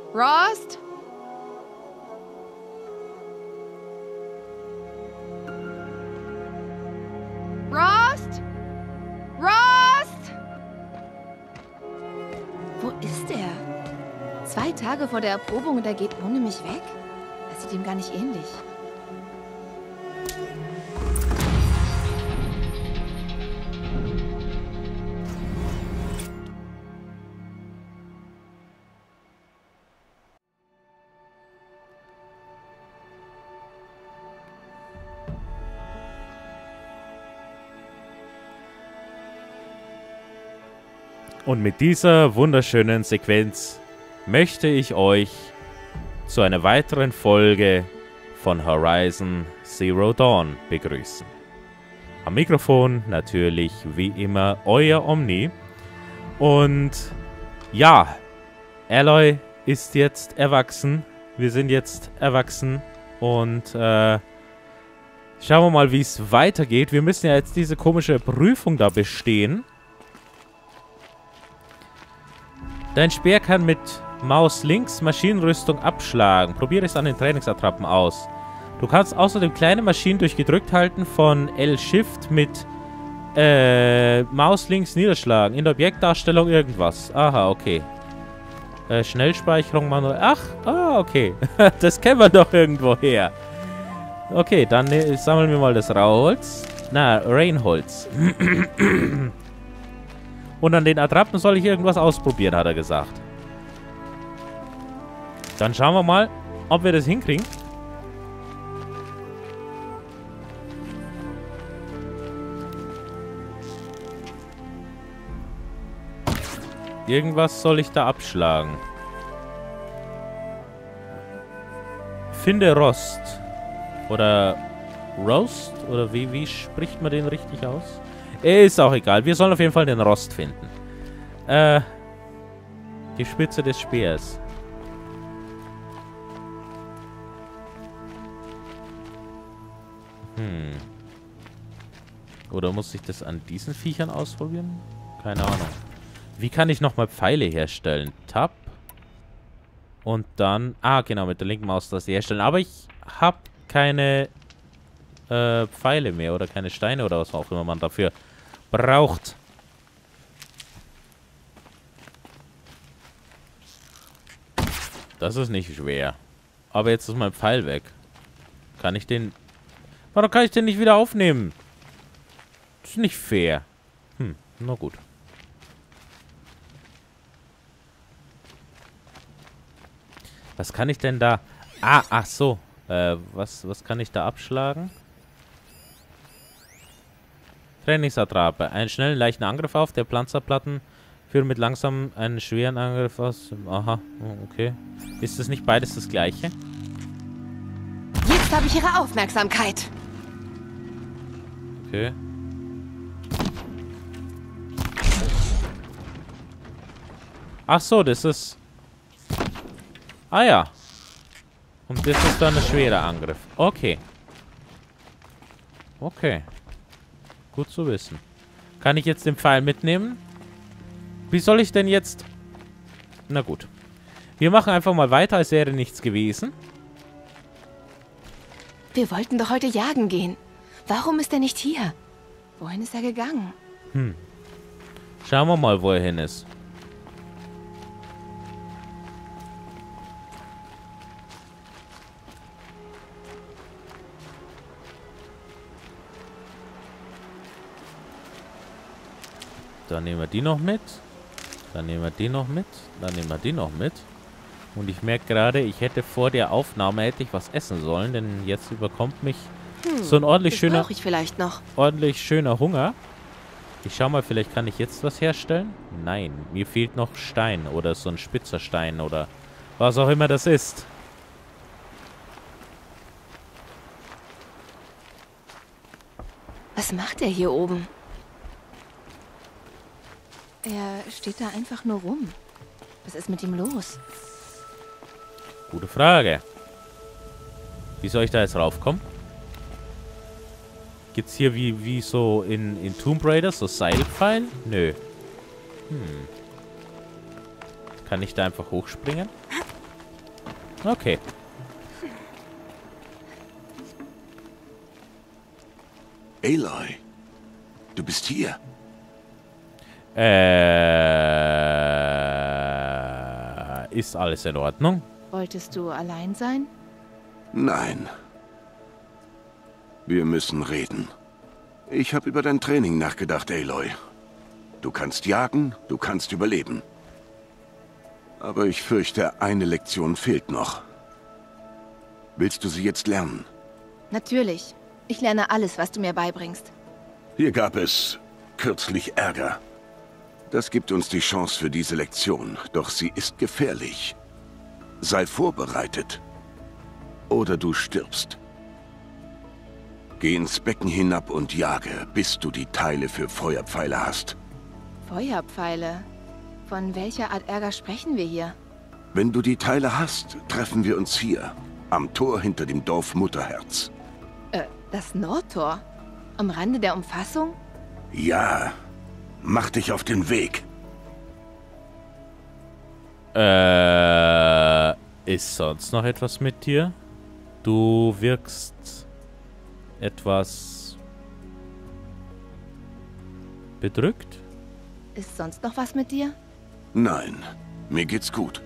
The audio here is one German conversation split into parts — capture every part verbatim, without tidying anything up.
Rost? Rost? Rost? Wo ist er? Zwei Tage vor der Erprobung und er geht ohne mich weg? Das sieht ihm gar nicht ähnlich. Und mit dieser wunderschönen Sequenz möchte ich euch zu einer weiteren Folge von Horizon Zero Dawn begrüßen. Am Mikrofon natürlich wie immer euer Omni. Und ja, Aloy ist jetzt erwachsen. Wir sind jetzt erwachsen und äh, schauen wir mal, wie es weitergeht. Wir müssen ja jetzt diese komische Prüfung da bestehen. Dein Speer kann mit Maus links Maschinenrüstung abschlagen. Probiere es an den Trainingsattrappen aus. Du kannst außerdem kleine Maschinen durch gedrückt halten von L-Shift mit äh, Maus links niederschlagen. In der Objektdarstellung irgendwas. Aha, okay. Äh, Schnellspeicherung, manuell. Ach, ah, okay. Das kennen wir doch irgendwo her. Okay, dann ne, sammeln wir mal das Rauholz. Na, Rainholz. Und an den Attrappen soll ich irgendwas ausprobieren, hat er gesagt. Dann schauen wir mal, ob wir das hinkriegen. Irgendwas soll ich da abschlagen. Finde Rost. Oder Roast? Oder wie, wie spricht man den richtig aus? Ist auch egal. Wir sollen auf jeden Fall den Rost finden. Äh. Die Spitze des Speers. Hm. Oder muss ich das an diesen Viechern ausprobieren? Keine Ahnung. Wie kann ich nochmal Pfeile herstellen? Tab. Und dann... Ah, genau, mit der linken Maustaste herstellen. Aber ich habe keine äh, Pfeile mehr oder keine Steine oder was auch immer man dafür braucht. Das ist nicht schwer. Aber jetzt ist mein Pfeil weg. Kann ich den... Warum kann ich den nicht wieder aufnehmen? Das ist nicht fair. Hm, na gut. Was kann ich denn da... Ah, ach so. Äh, was, was kann ich da abschlagen? Trainingsattrappe. Einen schnellen, leichten Angriff auf. Der Panzerplatten führen mit langsam einen schweren Angriff aus. Aha, okay. Ist das nicht beides das gleiche? Jetzt habe ich Ihre Aufmerksamkeit. Okay. Ach so, das ist... Ah ja. Und das ist dann ein schwerer Angriff. Okay. Okay. Gut zu wissen. Kann ich jetzt den Pfeil mitnehmen? Wie soll ich denn jetzt... Na gut. Wir machen einfach mal weiter, als wäre nichts gewesen. Wir wollten doch heute jagen gehen. Warum ist er nicht hier? Wohin ist er gegangen? Hm. Schauen wir mal, wo er hin ist. Dann nehmen wir die noch mit. Dann nehmen wir die noch mit. Dann nehmen wir die noch mit. Und ich merke gerade, ich hätte vor der Aufnahme hätte ich was essen sollen, denn jetzt überkommt mich hm, so ein ordentlich das schöner, brauche ich vielleicht noch. ordentlich schöner Hunger. Ich schau mal, vielleicht kann ich jetzt was herstellen. Nein, mir fehlt noch Stein oder so ein spitzer Stein oder was auch immer das ist. Was macht er hier oben? Er steht da einfach nur rum. Was ist mit ihm los? Gute Frage. Wie soll ich da jetzt raufkommen? Gibt's hier wie, wie so in, in Tomb Raider so Seilpfeil? Nö. Hm. Kann ich da einfach hochspringen? Okay. Aloy, du bist hier. Äh, ist alles in Ordnung? Wolltest du allein sein? Nein. Wir müssen reden. Ich habe über dein Training nachgedacht, Aloy. Du kannst jagen, du kannst überleben. Aber ich fürchte, eine Lektion fehlt noch. Willst du sie jetzt lernen? Natürlich. Ich lerne alles, was du mir beibringst. Hier gab es kürzlich Ärger. Das gibt uns die Chance für diese Lektion, doch sie ist gefährlich. Sei vorbereitet. Oder du stirbst. Geh ins Becken hinab und jage, bis du die Teile für Feuerpfeile hast. Feuerpfeile? Von welcher Art Ärger sprechen wir hier? Wenn du die Teile hast, treffen wir uns hier, am Tor hinter dem Dorf Mutterherz. Äh, das Nordtor? Am Rande der Umfassung? Ja, mach dich auf den Weg. Äh, ist sonst noch etwas mit dir? Du wirkst etwas bedrückt? Ist sonst noch was mit dir? Nein, mir geht's gut.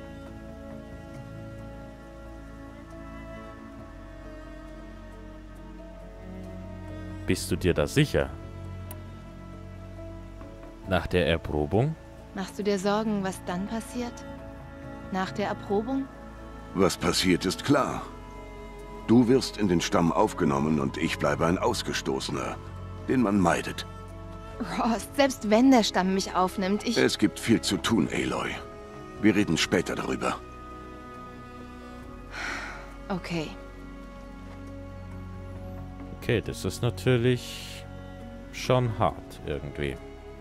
Bist du dir da sicher? Nach der Erprobung? Machst du dir Sorgen, was dann passiert? Nach der Erprobung? Was passiert, ist klar. Du wirst in den Stamm aufgenommen und ich bleibe ein Ausgestoßener, den man meidet. Rost, selbst wenn der Stamm mich aufnimmt, ich... Es gibt viel zu tun, Aloy. Wir reden später darüber. Okay. Okay, das ist natürlich schon hart irgendwie.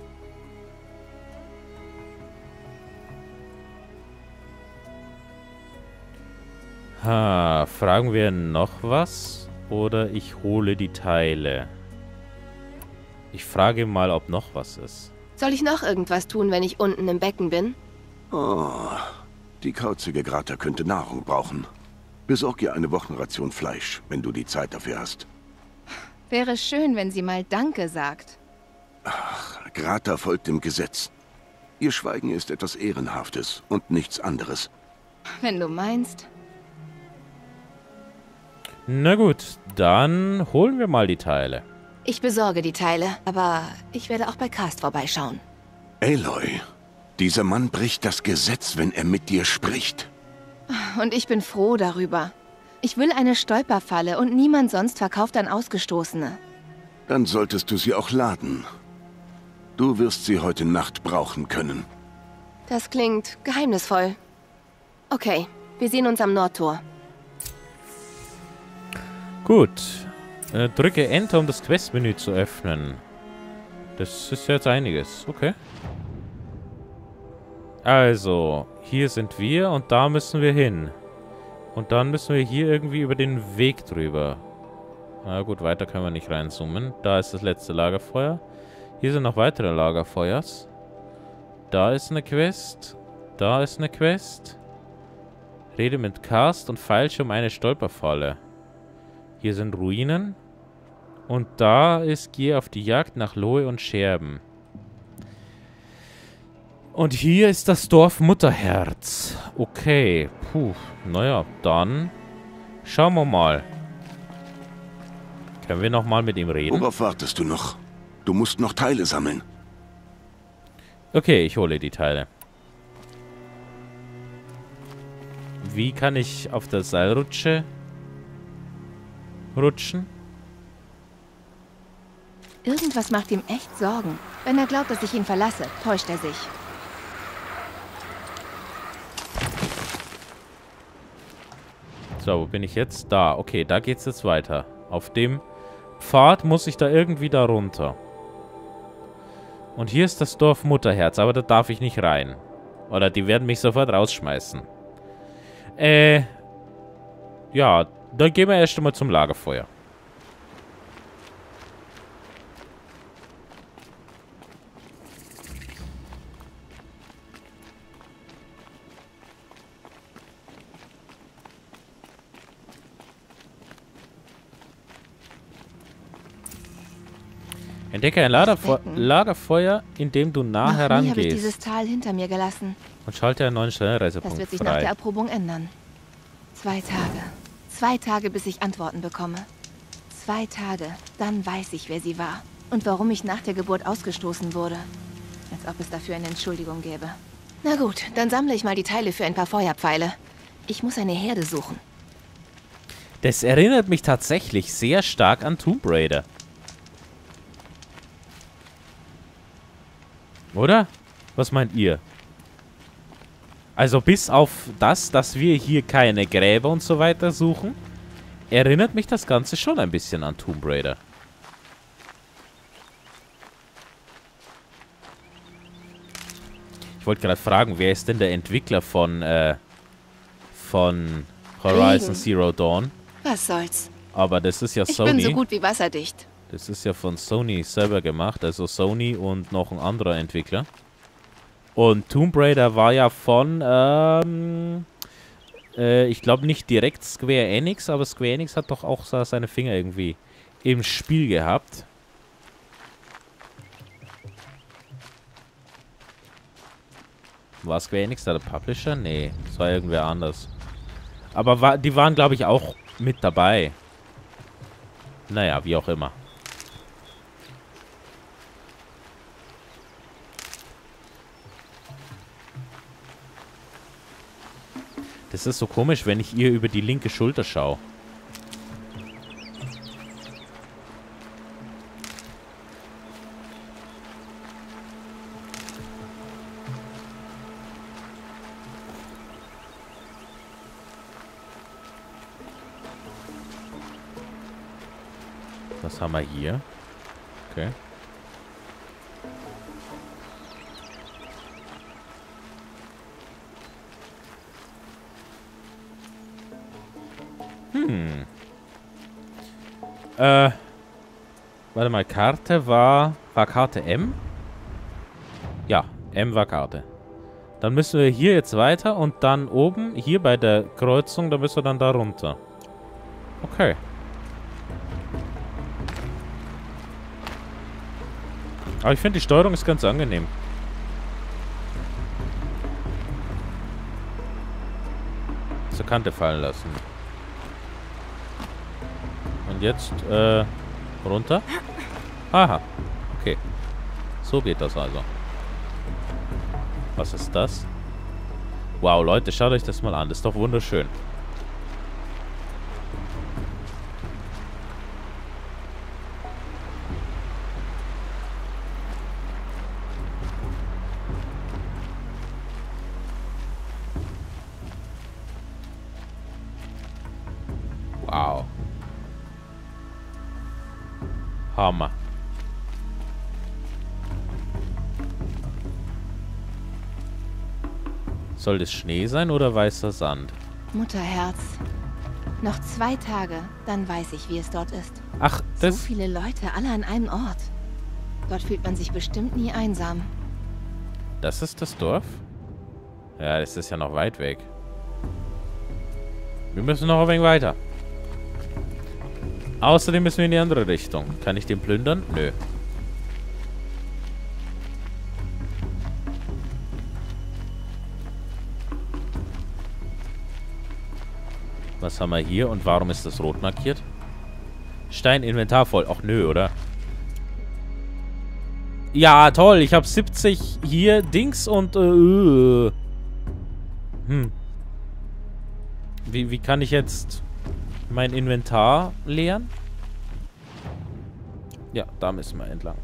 Ha, fragen wir noch was? Oder ich hole die Teile. Ich frage mal, ob noch was ist. Soll ich noch irgendwas tun, wenn ich unten im Becken bin? Oh, die kauzige Grata könnte Nahrung brauchen. Besorg ihr eine Wochenration Fleisch, wenn du die Zeit dafür hast. Wäre schön, wenn sie mal Danke sagt. Ach, Grata folgt dem Gesetz. Ihr Schweigen ist etwas Ehrenhaftes und nichts anderes. Wenn du meinst. Na gut, dann holen wir mal die Teile. Ich besorge die Teile, aber ich werde auch bei Cast vorbeischauen. Aloy, dieser Mann bricht das Gesetz, wenn er mit dir spricht. Und ich bin froh darüber. Ich will eine Stolperfalle und niemand sonst verkauft an Ausgestoßene. Dann solltest du sie auch laden. Du wirst sie heute Nacht brauchen können. Das klingt geheimnisvoll. Okay, wir sehen uns am Nordtor. Gut. Äh, drücke Enter, um das Questmenü zu öffnen. Das ist jetzt einiges. Okay. Also, hier sind wir und da müssen wir hin. Und dann müssen wir hier irgendwie über den Weg drüber. Na gut, weiter können wir nicht reinzoomen. Da ist das letzte Lagerfeuer. Hier sind noch weitere Lagerfeuers. Da ist eine Quest. Da ist eine Quest. Rede mit Cast und feilsche um eine Stolperfalle. Hier sind Ruinen. Und da ist, gehe auf die Jagd nach Lohe und Scherben. Und hier ist das Dorf Mutterherz. Okay. Puh. Naja, dann schauen wir mal. Können wir nochmal mit ihm reden? Worauf wartest du noch? Du musst noch Teile sammeln. Okay, ich hole die Teile. Wie kann ich auf der Seilrutsche rutschen? Irgendwas macht ihm echt Sorgen. Wenn er glaubt, dass ich ihn verlasse, täuscht er sich. So, wo bin ich jetzt? Da. Okay, da geht's jetzt weiter. Auf dem Pfad muss ich da irgendwie da runter. Und hier ist das Dorf Mutterherz, aber da darf ich nicht rein. Oder die werden mich sofort rausschmeißen. Äh. Ja, dann gehen wir erst einmal zum Lagerfeuer. Entdecke ein Lagerfeu Lagerfeuer, in dem du nah Noch nie habe ich herangehst. dieses Tal hinter mir gelassen. Und schalte einen neuen Schnellreisepunkt Das wird sich frei. nach der Erprobung ändern. Zwei Tage. Zwei Tage, bis ich Antworten bekomme. Zwei Tage. Dann weiß ich, wer sie war. Und warum ich nach der Geburt ausgestoßen wurde. Als ob es dafür eine Entschuldigung gäbe. Na gut, dann sammle ich mal die Teile für ein paar Feuerpfeile. Ich muss eine Herde suchen. Das erinnert mich tatsächlich sehr stark an Tomb Raider. Oder? Was meint ihr? Also bis auf das, dass wir hier keine Gräber und so weiter suchen, erinnert mich das Ganze schon ein bisschen an Tomb Raider. Ich wollte gerade fragen, wer ist denn der Entwickler von, äh, von Horizon Regen. Zero Dawn? Was soll's? Aber das ist ja Ich Sony. bin so gut wie wasserdicht. Das ist ja von Sony selber gemacht, also Sony und noch ein anderer Entwickler. Und Tomb Raider war ja von, ähm, äh, ich glaube nicht direkt Square Enix, aber Square Enix hat doch auch so seine Finger irgendwie im Spiel gehabt. War Square Enix da der Publisher? Nee, das war irgendwer anders. Aber war, die waren, glaube ich, auch mit dabei. Naja, wie auch immer. Das ist so komisch, wenn ich ihr über die linke Schulter schaue. Was haben wir hier? Okay. Hm. Äh. Warte mal, Karte war... War Karte M? Ja, M war Karte. Dann müssen wir hier jetzt weiter und dann oben, hier bei der Kreuzung, da müssen wir dann da runter. Okay. Aber ich finde, die Steuerung ist ganz angenehm. Zur Kante fallen lassen. Und jetzt, äh, runter. Aha. Okay. So geht das also. Was ist das? Wow, Leute, schaut euch das mal an. Das ist doch wunderschön. Wow. Hammer. Soll das Schnee sein oder weißer Sand? Mutterherz. Noch zwei Tage, dann weiß ich, wie es dort ist. Ach, So das... viele Leute, alle an einem Ort. Dort fühlt man sich bestimmt nie einsam. Das ist das Dorf? Ja, das ist ja noch weit weg. Wir müssen noch ein wenig weiter. Außerdem müssen wir in die andere Richtung. Kann ich den plündern? Nö. Was haben wir hier und warum ist das rot markiert? Stein Inventar voll. Ach nö, oder? Ja, toll. Ich habe siebzig hier Dings und... Äh, hm. Wie, wie kann ich jetzt mein Inventar leeren? Ja, da müssen wir entlang.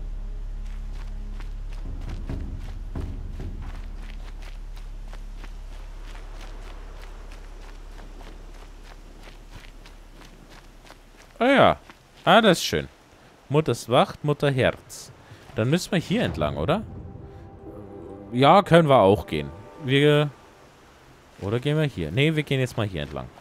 Ah ja. Ah, das ist schön. Mutters Wacht, Mutter Herz. Dann müssen wir hier entlang, oder? Ja, können wir auch gehen. Wir... Oder gehen wir hier? Ne, wir gehen jetzt mal hier entlang.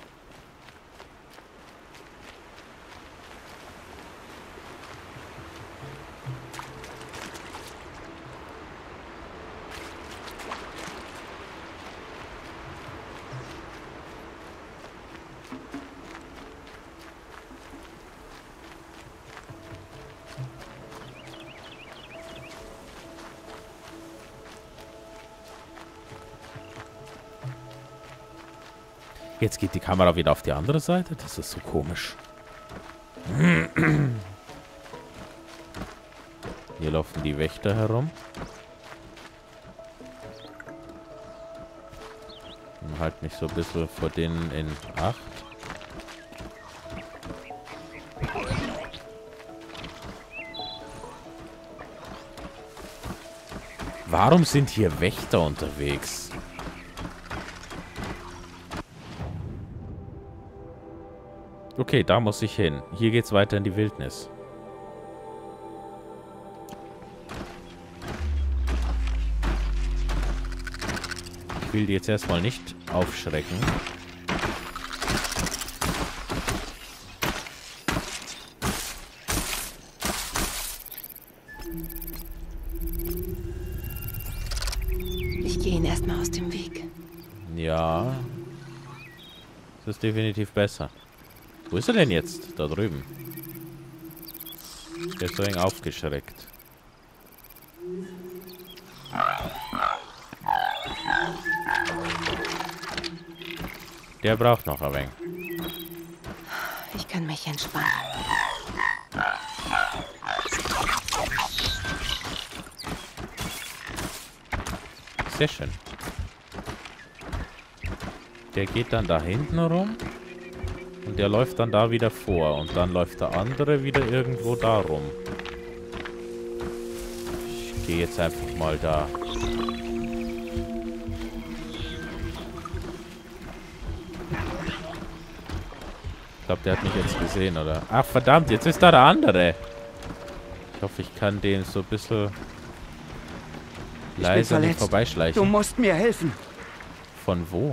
Jetzt geht die Kamera wieder auf die andere Seite. Das ist so komisch. Hier laufen die Wächter herum. Und halt mich so ein bisschen vor denen in Acht. Warum sind hier Wächter unterwegs? Okay, da muss ich hin. Hier geht's weiter in die Wildnis. Ich will die jetzt erstmal nicht aufschrecken. Ich gehe ihn erstmal aus dem Weg. Ja. Das ist definitiv besser. Wo ist er denn jetzt? Da drüben. Der ist so eng aufgeschreckt. Der braucht noch ein wenig. Ich kann mich entspannen. Sehr schön. Der geht dann da hinten rum. Und der läuft dann da wieder vor. Und dann läuft der andere wieder irgendwo da rum. Ich gehe jetzt einfach mal da. Ich glaube, der hat mich jetzt gesehen, oder? Ach, verdammt, jetzt ist da der andere. Ich hoffe, ich kann den so ein bisschen leise an ihm vorbeischleichen. Du musst mir helfen. Von wo?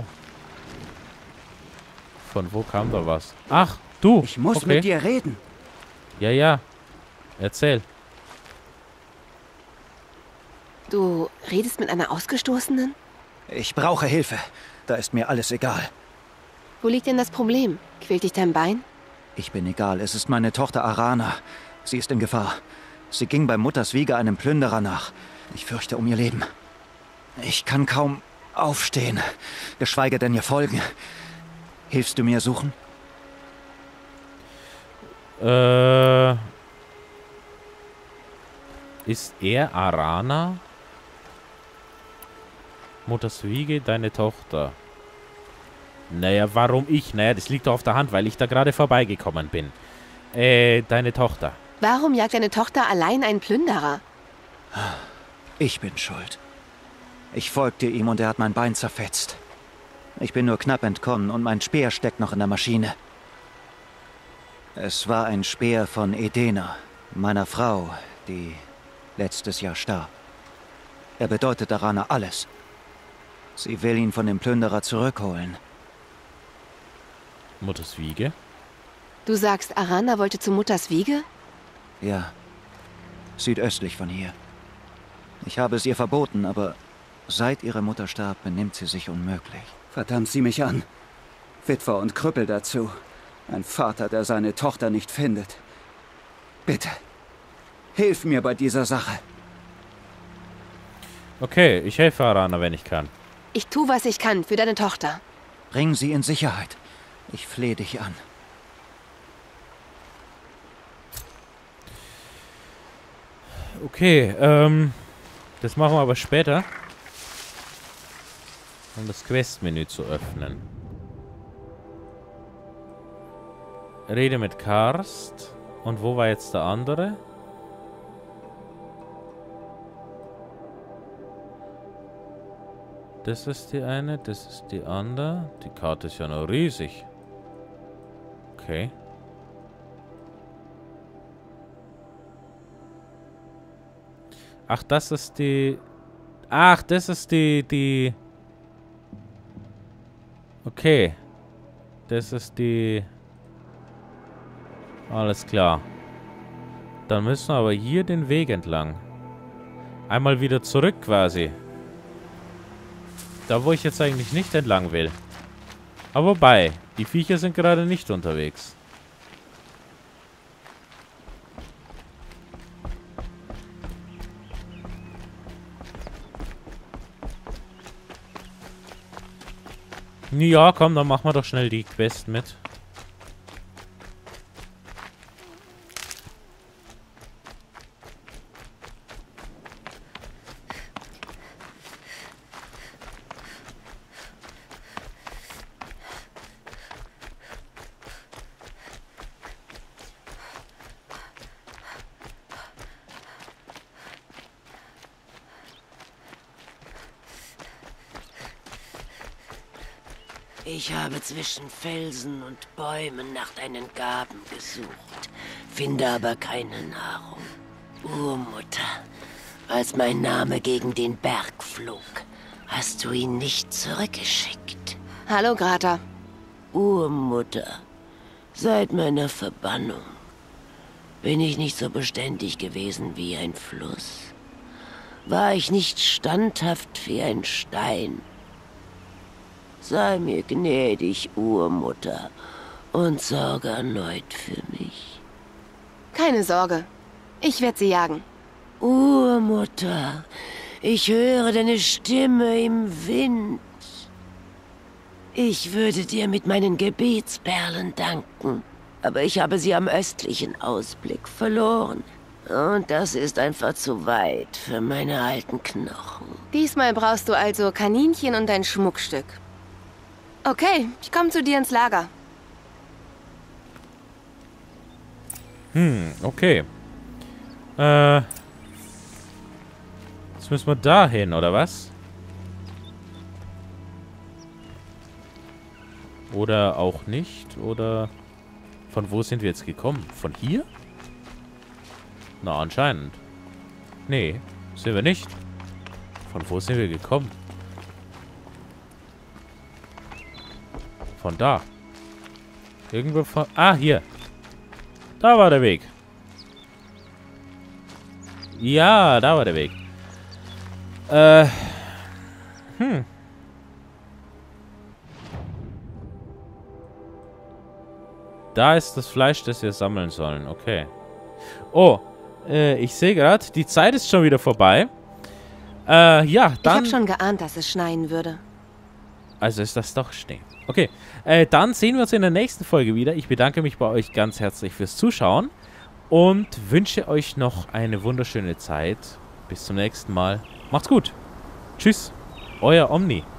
Von wo kam da was? Ach, du! Ich muss okay. mit dir reden. Ja, ja. Erzähl. Du redest mit einer Ausgestoßenen? Ich brauche Hilfe. Da ist mir alles egal. Wo liegt denn das Problem? Quält dich dein Bein? Ich bin egal. Es ist meine Tochter Arana. Sie ist in Gefahr. Sie ging bei Mutters Wiege einem Plünderer nach. Ich fürchte um ihr Leben. Ich kann kaum aufstehen, geschweige denn ihr folgen. Hilfst du mir suchen? Äh... Ist er Arana? Mutters Wiege, deine Tochter. Naja, warum ich? Naja, das liegt doch auf der Hand, weil ich da gerade vorbeigekommen bin. Äh, deine Tochter. Warum jagt deine Tochter allein einen Plünderer? Ich bin schuld. Ich folgte ihm und er hat mein Bein zerfetzt. Ich bin nur knapp entkommen und mein Speer steckt noch in der Maschine. Es war ein Speer von Edena, meiner Frau, die letztes Jahr starb. Er bedeutet Arana alles. Sie will ihn von dem Plünderer zurückholen. Mutters Wiege? Du sagst, Arana wollte zu Mutters Wiege? Ja, südöstlich von hier. Ich habe es ihr verboten, aber seit ihre Mutter starb, benimmt sie sich unmöglich. Verdammt sie mich an. Witwer und Krüppel dazu. Ein Vater, der seine Tochter nicht findet. Bitte, hilf mir bei dieser Sache. Okay, ich helfe Arana, wenn ich kann. Ich tu, was ich kann für deine Tochter. Bring sie in Sicherheit. Ich flehe dich an. Okay, ähm... das machen wir aber später. Um das Questmenü zu öffnen. Rede mit Karst. Und wo war jetzt der andere? Das ist die eine, das ist die andere. Die Karte ist ja noch riesig. Okay. Ach, das ist die... Ach, das ist die... die... Okay. Das ist die... Alles klar. Dann müssen wir aber hier den Weg entlang. Einmal wieder zurück quasi. Da, wo ich jetzt eigentlich nicht entlang will. Aber wobei, die Viecher sind gerade nicht unterwegs. Ja, komm, dann machen wir doch schnell die Quest mit. Ich habe zwischen Felsen und Bäumen nach deinen Gaben gesucht, finde aber keine Nahrung. Urmutter, als mein Name gegen den Berg flog, hast du ihn nicht zurückgeschickt. Hallo, Grata. Urmutter, seit meiner Verbannung bin ich nicht so beständig gewesen wie ein Fluss. War ich nicht standhaft wie ein Stein. Sei mir gnädig, Urmutter, und sorge erneut für mich. Keine Sorge. Ich werde sie jagen. Urmutter, ich höre deine Stimme im Wind. Ich würde dir mit meinen Gebetsperlen danken, aber ich habe sie am östlichen Ausblick verloren. Und das ist einfach zu weit für meine alten Knochen. Diesmal brauchst du also Kaninchen und ein Schmuckstück. Okay, ich komme zu dir ins Lager. Hm, okay. Äh. Jetzt müssen wir da hin, oder was? Oder auch nicht, oder... Von wo sind wir jetzt gekommen? Von hier? Na, anscheinend. Nee, sind wir nicht. Von wo sind wir gekommen? Von da. Irgendwo von... Ah, hier. Da war der Weg. Ja, da war der Weg. Äh. Hm. Da ist das Fleisch, das wir sammeln sollen. Okay. Oh, äh, ich sehe gerade, die Zeit ist schon wieder vorbei. Äh, ja, dann... Ich habe schon geahnt, dass es schneien würde. Also ist das doch Schnee. Okay, äh, dann sehen wir uns in der nächsten Folge wieder. Ich bedanke mich bei euch ganz herzlich fürs Zuschauen und wünsche euch noch eine wunderschöne Zeit. Bis zum nächsten Mal. Macht's gut. Tschüss, euer Omni.